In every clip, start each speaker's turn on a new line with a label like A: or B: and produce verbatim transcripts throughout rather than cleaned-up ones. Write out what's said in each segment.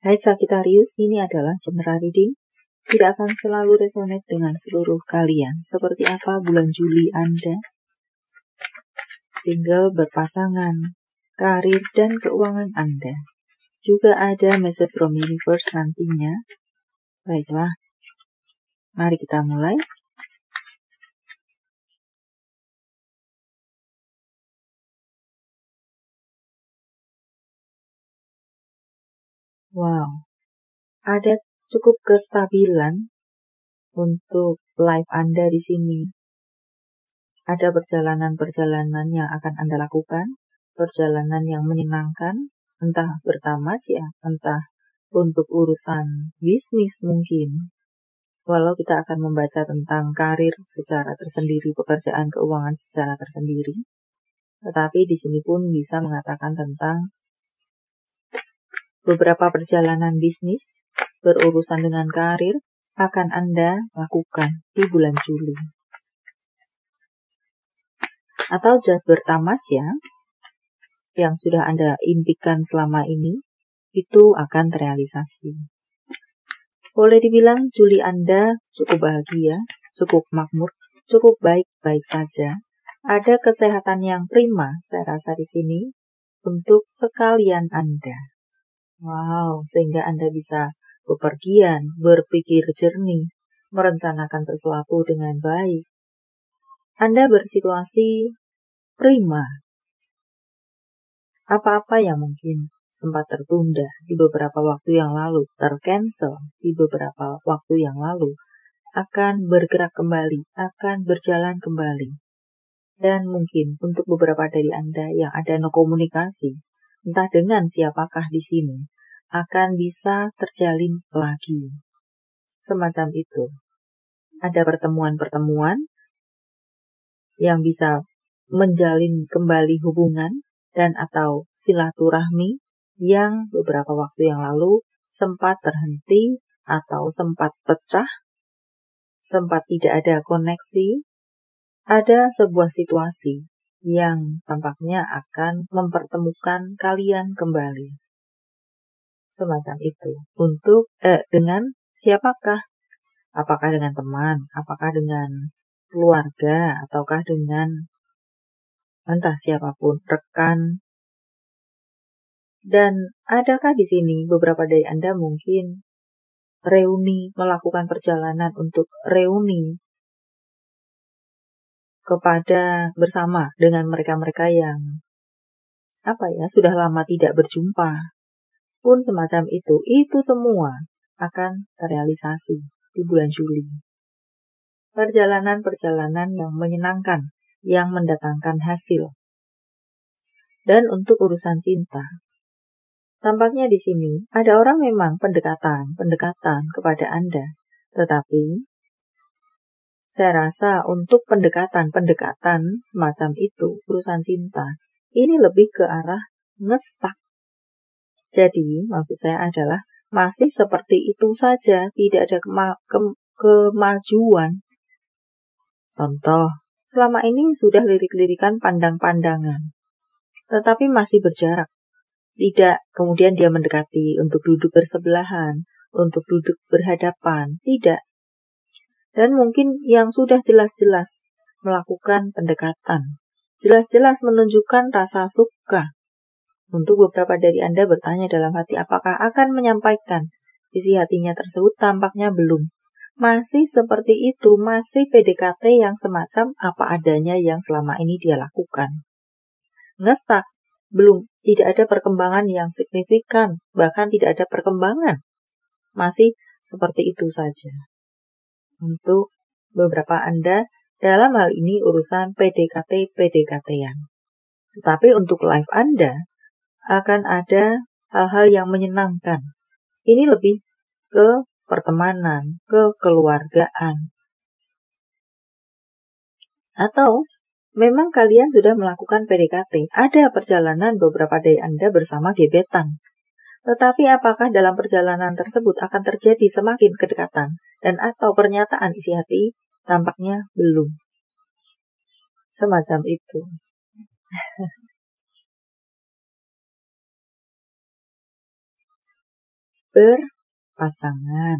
A: Hai Sagittarius, ini adalah general reading. Tidak akan selalu resonate dengan seluruh kalian. Seperti apa bulan Juli Anda? Single, berpasangan, karir, dan keuangan Anda. Juga ada message from universe nantinya. Baiklah, mari kita mulai. Wow, ada cukup kestabilan untuk life Anda di sini. Ada perjalanan-perjalanan yang akan Anda lakukan, perjalanan yang menyenangkan, entah bertamas ya, entah untuk urusan bisnis mungkin. Walau kita akan membaca tentang karir secara tersendiri, pekerjaan keuangan secara tersendiri, tetapi di sini pun bisa mengatakan tentang beberapa perjalanan bisnis berurusan dengan karir akan Anda lakukan di bulan Juli. Atau just bertamas ya, yang sudah Anda impikan selama ini, itu akan terrealisasi. Boleh dibilang Juli Anda cukup bahagia, cukup makmur, cukup baik-baik saja. Ada kesehatan yang prima, saya rasa di sini, untuk sekalian Anda. Wow, sehingga Anda bisa bepergian, berpikir jernih, merencanakan sesuatu dengan baik. Anda bersituasi prima. Apa-apa yang mungkin sempat tertunda di beberapa waktu yang lalu, tercancel di beberapa waktu yang lalu, akan bergerak kembali, akan berjalan kembali. Dan mungkin untuk beberapa dari Anda yang ada no komunikasi, entah dengan siapakah di sini, akan bisa terjalin lagi. Semacam itu. Ada pertemuan-pertemuan yang bisa menjalin kembali hubungan dan atau silaturahmi yang beberapa waktu yang lalu sempat terhenti atau sempat pecah, sempat tidak ada koneksi. Ada sebuah situasi yang tampaknya akan mempertemukan kalian kembali. Semacam itu. Untuk eh, dengan siapakah? Apakah dengan teman? Apakah dengan keluarga? Ataukah dengan entah siapapun, rekan? Dan adakah di sini beberapa dari Anda mungkin reuni, melakukan perjalanan untuk reuni kepada bersama dengan mereka-mereka yang apa ya, sudah lama tidak berjumpa? Pun semacam itu, itu semua akan terrealisasi di bulan Juli. Perjalanan-perjalanan yang menyenangkan, yang mendatangkan hasil. Dan untuk urusan cinta, tampaknya di sini ada orang memang pendekatan, pendekatan kepada Anda. Tetapi, saya rasa untuk pendekatan-pendekatan semacam itu, urusan cinta, ini lebih ke arah ngestak. Jadi, maksud saya adalah masih seperti itu saja, tidak ada kema ke kemajuan. Contoh, selama ini sudah lirik-lirikan pandang-pandangan, tetapi masih berjarak. Tidak kemudian dia mendekati untuk duduk bersebelahan, untuk duduk berhadapan, tidak. Dan mungkin yang sudah jelas-jelas melakukan pendekatan, jelas-jelas menunjukkan rasa suka. Untuk beberapa dari Anda bertanya dalam hati apakah akan menyampaikan isi hatinya tersebut, tampaknya belum. Masih seperti itu, masih P D K T yang semacam apa adanya yang selama ini dia lakukan. Ngestak, belum, tidak ada perkembangan yang signifikan, bahkan tidak ada perkembangan. Masih seperti itu saja. Untuk beberapa Anda, dalam hal ini urusan P D K T-P D K T-an. Tetapi untuk life Anda, akan ada hal-hal yang menyenangkan. Ini lebih ke pertemanan, ke keluargaan. Atau memang kalian sudah melakukan P D K T, ada perjalanan beberapa dari Anda bersama gebetan. Tetapi apakah dalam perjalanan tersebut akan terjadi semakin kedekatan dan atau pernyataan isi hati? Tampaknya belum. Semacam itu. berpasangan.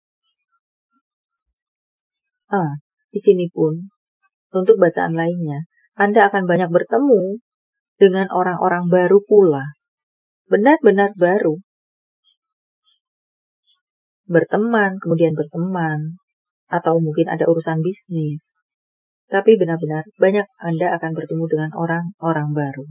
A: Ah, di sini pun untuk bacaan lainnya, Anda akan banyak bertemu dengan orang-orang baru pula. Benar-benar baru. Berteman, kemudian berteman. Atau mungkin ada urusan bisnis. Tapi benar-benar banyak Anda akan bertemu dengan orang-orang baru.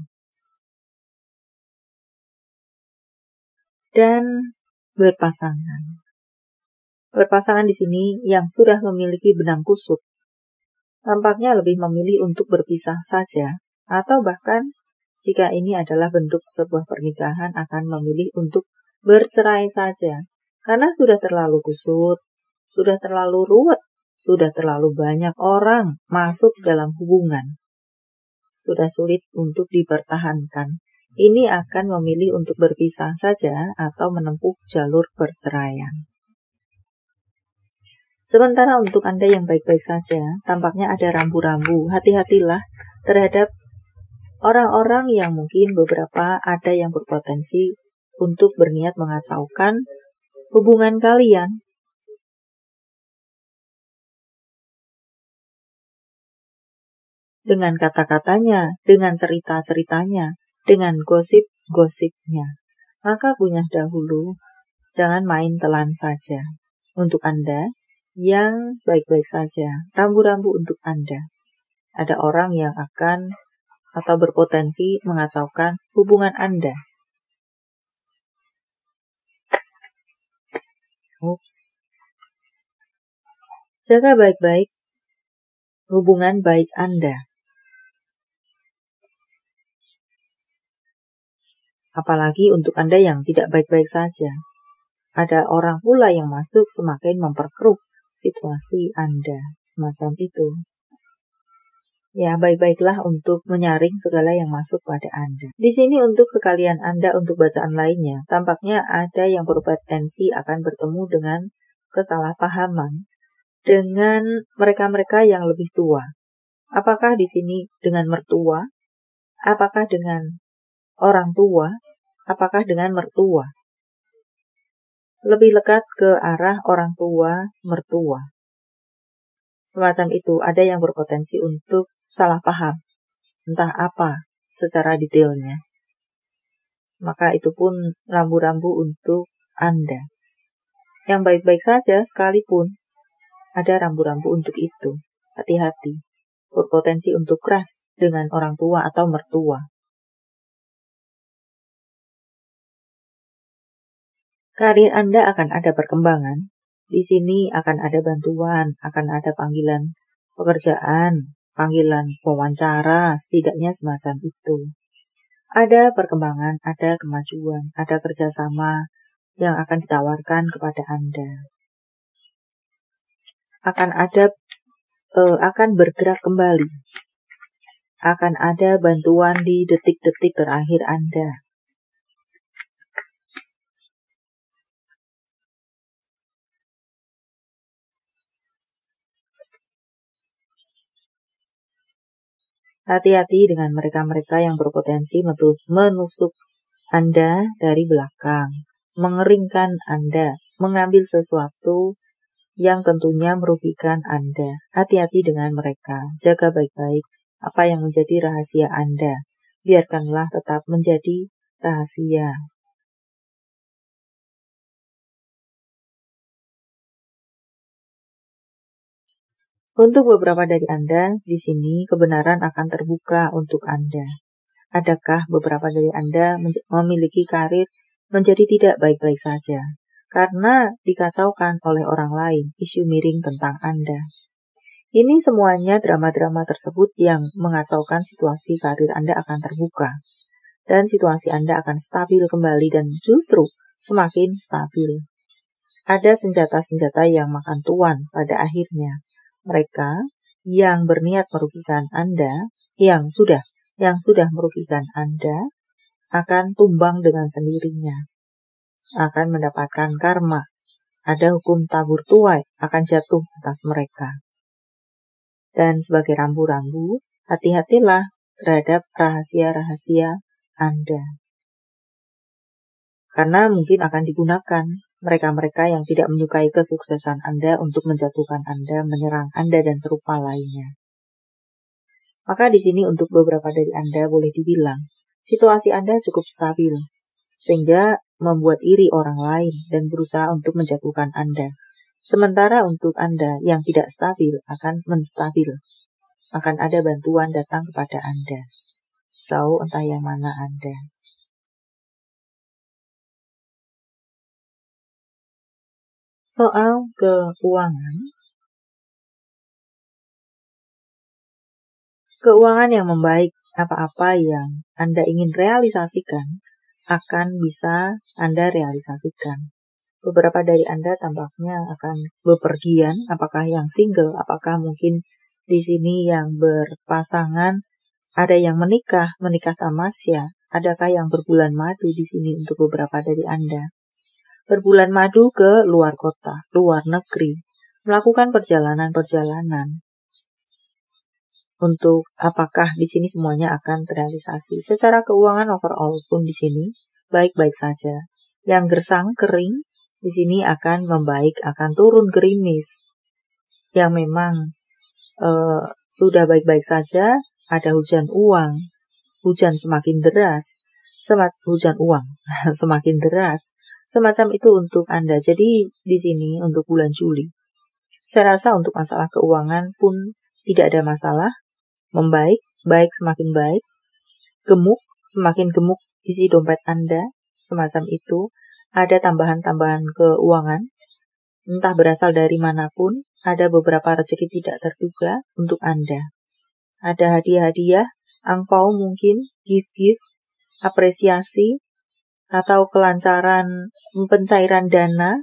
A: Dan berpasangan. Berpasangan di sini yang sudah memiliki benang kusut. Tampaknya lebih memilih untuk berpisah saja. Atau bahkan jika ini adalah bentuk sebuah pernikahan akan memilih untuk bercerai saja. Karena sudah terlalu kusut, sudah terlalu ruwet, sudah terlalu banyak orang masuk dalam hubungan. Sudah sulit untuk dipertahankan. Ini akan memilih untuk berpisah saja atau menempuh jalur perceraian. Sementara untuk Anda yang baik-baik saja, tampaknya ada rambu-rambu. Hati-hatilah terhadap orang-orang yang mungkin beberapa ada yang berpotensi untuk berniat mengacaukan hubungan kalian. Dengan kata-katanya, dengan cerita-ceritanya, dengan gosip-gosipnya. Maka punya dahulu, jangan main telan saja. Untuk Anda yang baik-baik saja, rambu-rambu untuk Anda. Ada orang yang akan atau berpotensi mengacaukan hubungan Anda. Ups. Jaga baik-baik hubungan baik Anda. Apalagi untuk Anda yang tidak baik-baik saja. Ada orang pula yang masuk semakin memperkeruh situasi Anda. Semacam itu. Ya, baik-baiklah untuk menyaring segala yang masuk pada Anda. Di sini untuk sekalian Anda untuk bacaan lainnya, tampaknya ada yang berpotensi akan bertemu dengan kesalahpahaman dengan mereka-mereka yang lebih tua. Apakah di sini dengan mertua? Apakah dengan orang tua? Apakah dengan mertua? Lebih lekat ke arah orang tua, mertua. Semacam itu, ada yang berpotensi untuk salah paham. Entah apa secara detailnya. Maka itu pun rambu-rambu untuk Anda. Yang baik-baik saja sekalipun, ada rambu-rambu untuk itu. Hati-hati. Berpotensi untuk keras dengan orang tua atau mertua. Karir Anda akan ada perkembangan. Di sini akan ada bantuan, akan ada panggilan pekerjaan, panggilan wawancara, setidaknya semacam itu. Ada perkembangan, ada kemajuan, ada kerjasama yang akan ditawarkan kepada Anda. Akan ada, eh, akan bergerak kembali. Akan ada bantuan di detik-detik terakhir Anda. Hati-hati dengan mereka-mereka yang berpotensi menusuk Anda dari belakang, mengeringkan Anda, mengambil sesuatu yang tentunya merugikan Anda. Hati-hati dengan mereka, jaga baik-baik apa yang menjadi rahasia Anda. Biarkanlah tetap menjadi rahasia. Untuk beberapa dari Anda, di sini kebenaran akan terbuka untuk Anda. Adakah beberapa dari Anda memiliki karir menjadi tidak baik-baik saja karena dikacaukan oleh orang lain isu miring tentang Anda? Ini semuanya drama-drama tersebut yang mengacaukan situasi karir Anda akan terbuka. Dan situasi Anda akan stabil kembali dan justru semakin stabil. Ada senjata-senjata yang makan tuan pada akhirnya. Mereka yang berniat merugikan Anda, yang sudah yang sudah merugikan Anda, akan tumbang dengan sendirinya. Akan mendapatkan karma. Ada hukum tabur tuai akan jatuh atas mereka. Dan sebagai rambu-rambu, hati-hatilah terhadap rahasia-rahasia Anda. Karena mungkin akan digunakan mereka-mereka yang tidak menyukai kesuksesan Anda untuk menjatuhkan Anda, menyerang Anda, dan serupa lainnya. Maka di sini untuk beberapa dari Anda boleh dibilang, situasi Anda cukup stabil, sehingga membuat iri orang lain dan berusaha untuk menjatuhkan Anda. Sementara untuk Anda yang tidak stabil akan menstabil. Akan ada bantuan datang kepada Anda. So, entah yang mana Anda. Soal keuangan. Keuangan yang membaik, apa-apa yang Anda ingin realisasikan, akan bisa Anda realisasikan. Beberapa dari Anda tampaknya akan bepergian, apakah yang single, apakah mungkin di sini yang berpasangan, ada yang menikah, menikah tamasya, adakah yang berbulan madu di sini untuk beberapa dari Anda. Berbulan madu ke luar kota, luar negeri, melakukan perjalanan-perjalanan. Untuk apakah di sini semuanya akan terrealisasi. Secara keuangan overall pun di sini baik-baik saja. Yang gersang, kering, di sini akan membaik, akan turun gerimis. Yang memang uh, sudah baik-baik saja, ada hujan uang, hujan semakin deras, semat, hujan uang semakin deras. Semacam itu untuk Anda. Jadi di sini untuk bulan Juli, saya rasa untuk masalah keuangan pun tidak ada masalah. Membaik, baik semakin baik. Gemuk, semakin gemuk isi dompet Anda. Semacam itu. Ada tambahan-tambahan keuangan. Entah berasal dari manapun. Ada beberapa rezeki tidak terduga untuk Anda. Ada hadiah-hadiah, angpau mungkin, gift-gift, apresiasi, atau kelancaran pencairan dana,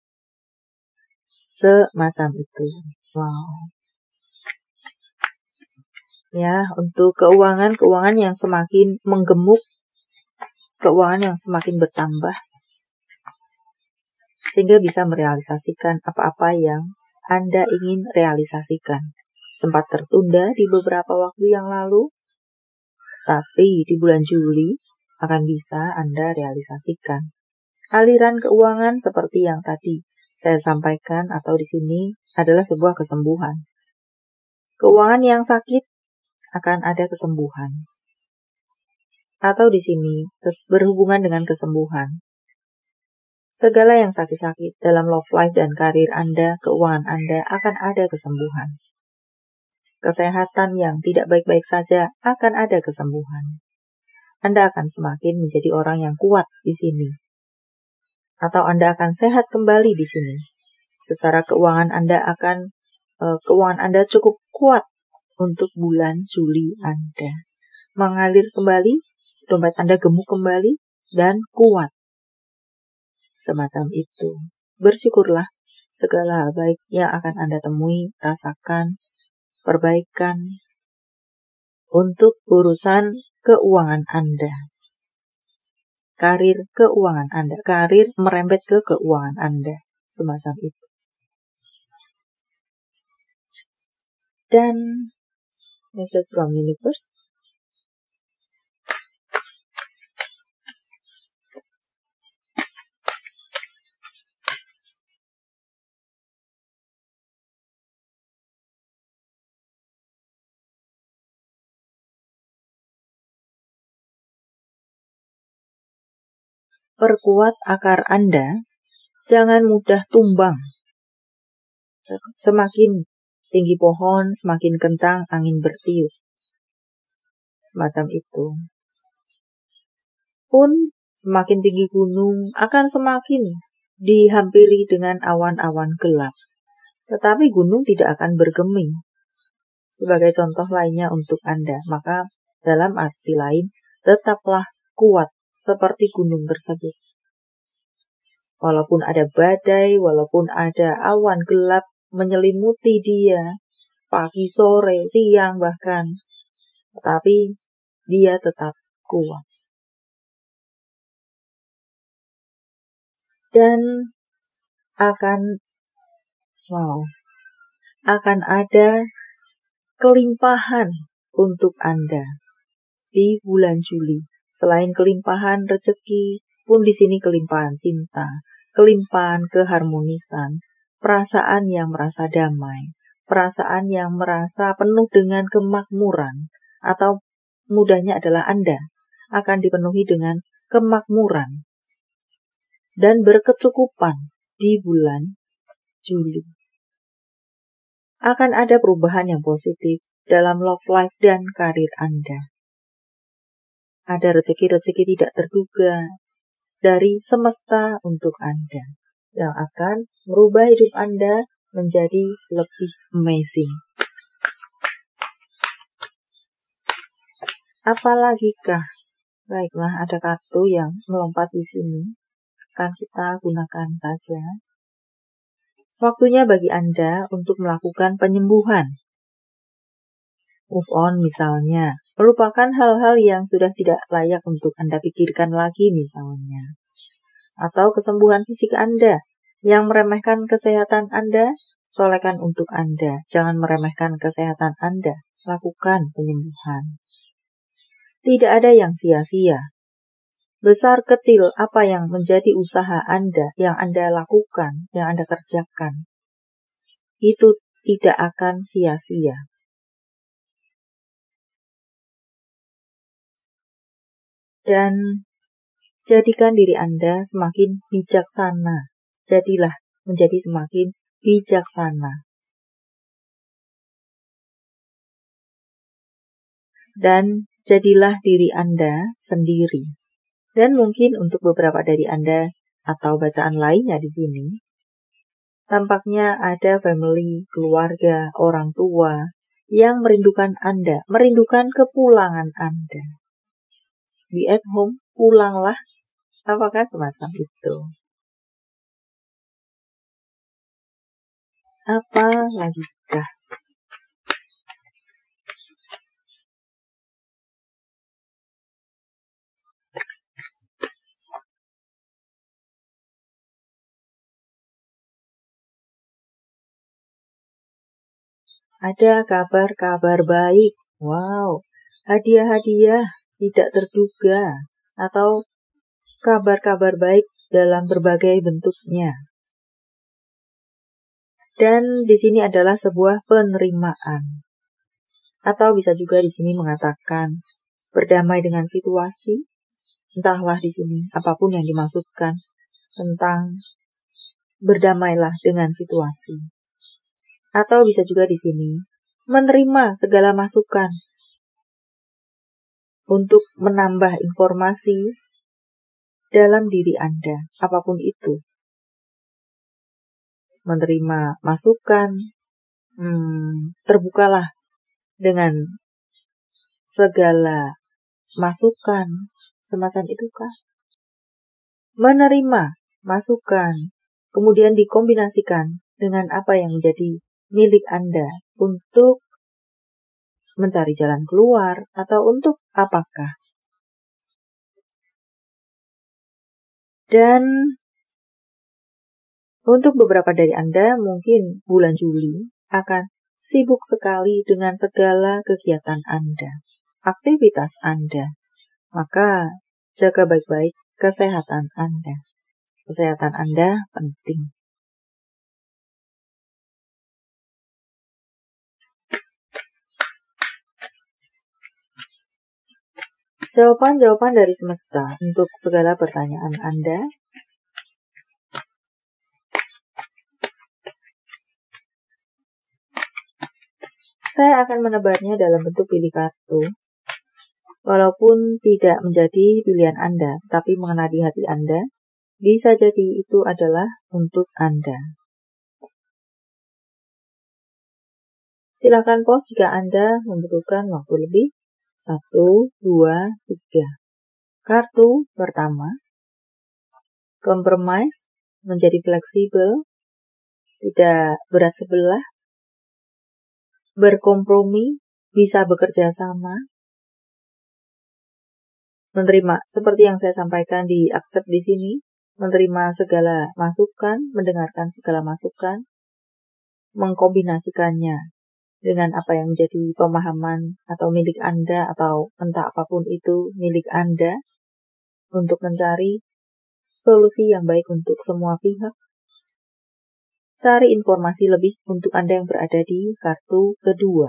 A: semacam itu. Wow. Ya, untuk keuangan, keuangan yang semakin menggemuk, keuangan yang semakin bertambah, sehingga bisa merealisasikan apa-apa yang Anda ingin realisasikan. Sempat tertunda di beberapa waktu yang lalu, tapi di bulan Juli akan bisa Anda realisasikan. Aliran keuangan seperti yang tadi saya sampaikan atau di sini adalah sebuah kesembuhan. Keuangan yang sakit akan ada kesembuhan. Atau di sini berhubungan dengan kesembuhan. Segala yang sakit-sakit dalam love life dan karir Anda, keuangan Anda akan ada kesembuhan. Kesehatan yang tidak baik-baik saja akan ada kesembuhan. Anda akan semakin menjadi orang yang kuat di sini. Atau Anda akan sehat kembali di sini. Secara keuangan Anda akan uh, keuangan Anda cukup kuat untuk bulan Juli Anda. Mengalir kembali, dompet Anda gemuk kembali dan kuat. Semacam itu. Bersyukurlah segala hal baik yang akan Anda temui, rasakan, perbaikan untuk urusan keuangan Anda. Karir keuangan Anda. Karir merembet ke keuangan Anda. Semacam itu. Dan message from universe. Perkuat akar Anda, jangan mudah tumbang. Semakin tinggi pohon, semakin kencang angin bertiup. Semacam itu. Pun semakin tinggi gunung akan semakin dihampiri dengan awan-awan gelap. Tetapi gunung tidak akan bergeming. Sebagai contoh lainnya untuk Anda, maka dalam arti lain, tetaplah kuat seperti gunung tersebut. Walaupun ada badai, walaupun ada awan gelap menyelimuti dia, pagi, sore, siang bahkan, tetapi dia tetap kuat. Dan akan, wow, akan ada kelimpahan untuk Anda di bulan Juli. Selain kelimpahan rezeki, pun di sini kelimpahan cinta, kelimpahan, keharmonisan, perasaan yang merasa damai, perasaan yang merasa penuh dengan kemakmuran, atau mudahnya adalah Anda akan dipenuhi dengan kemakmuran dan berkecukupan di bulan Juli. Akan ada perubahan yang positif dalam love life dan karir Anda. Ada rezeki-rezeki tidak terduga dari semesta untuk Anda yang akan merubah hidup Anda menjadi lebih amazing. Apalagikah? Baiklah, ada kartu yang melompat di sini. Akan kita gunakan saja. Waktunya bagi Anda untuk melakukan penyembuhan. Move on misalnya, melupakan hal-hal yang sudah tidak layak untuk Anda pikirkan lagi misalnya. Atau kesembuhan fisik Anda yang meremehkan kesehatan Anda, solekan untuk Anda. Jangan meremehkan kesehatan Anda, lakukan penyembuhan. Tidak ada yang sia-sia. Besar kecil apa yang menjadi usaha Anda, yang Anda lakukan, yang Anda kerjakan, itu tidak akan sia-sia. Dan jadikan diri Anda semakin bijaksana. Jadilah menjadi semakin bijaksana. Dan jadilah diri Anda sendiri. Dan mungkin untuk beberapa dari Anda atau bacaan lainnya di sini, tampaknya ada family, keluarga, orang tua yang merindukan Anda, merindukan kepulangan Anda. Be at home, pulanglah. Apakah semacam itu? Apa lagi kah? Ada kabar-kabar baik. Wow, hadiah-hadiah tidak terduga. Atau kabar-kabar baik dalam berbagai bentuknya. Dan di sini adalah sebuah penerimaan. Atau bisa juga di sini mengatakan berdamai dengan situasi. Entahlah di sini apapun yang dimaksudkan tentang berdamailah dengan situasi. Atau bisa juga di sini menerima segala masukan untuk menambah informasi dalam diri Anda, apapun itu. Menerima masukan, hmm, terbukalah dengan segala masukan, semacam itukah? Menerima masukan, kemudian dikombinasikan dengan apa yang menjadi milik Anda untuk mencari jalan keluar atau untuk apakah. Dan untuk beberapa dari Anda mungkin bulan Juli akan sibuk sekali dengan segala kegiatan Anda, aktivitas Anda. Maka jaga baik-baik kesehatan Anda. Kesehatan Anda penting. Jawaban-jawaban dari semesta untuk segala pertanyaan Anda. Saya akan menebarnya dalam bentuk pilih kartu. Walaupun tidak menjadi pilihan Anda, tapi mengena di hati Anda, bisa jadi itu adalah untuk Anda. Silakan pause jika Anda membutuhkan waktu lebih. Satu, dua, tiga. Kartu pertama, compromise, menjadi fleksibel, tidak berat sebelah, berkompromi, bisa bekerja sama, menerima, seperti yang saya sampaikan di accept di sini, menerima segala masukan, mendengarkan segala masukan, mengkombinasikannya dengan apa yang menjadi pemahaman atau milik Anda atau entah apapun itu milik Anda untuk mencari solusi yang baik untuk semua pihak. Cari informasi lebih untuk Anda yang berada di kartu kedua.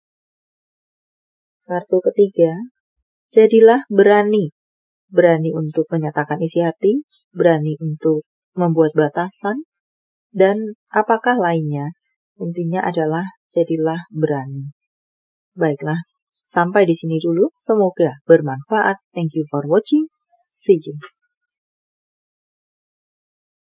A: Kartu ketiga, jadilah berani. Berani untuk menyatakan isi hati, berani untuk membuat batasan, dan apakah lainnya. Intinya adalah jadilah berani. Baiklah, sampai di sini dulu. Semoga bermanfaat. Thank you for watching. See you.